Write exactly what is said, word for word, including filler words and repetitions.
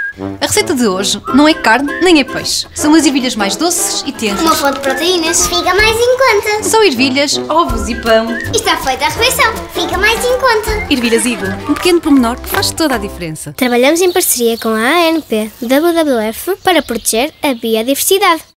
A receita de hoje não é carne nem é peixe. São as ervilhas mais doces e tenras. Uma fonte de proteínas. Fica mais em conta. São ervilhas, ovos e pão. E está feita a refeição. Fica mais em conta. Ervilhas Eagle, um pequeno pormenor que faz toda a diferença. Trabalhamos em parceria com a A N P W W F para proteger a biodiversidade.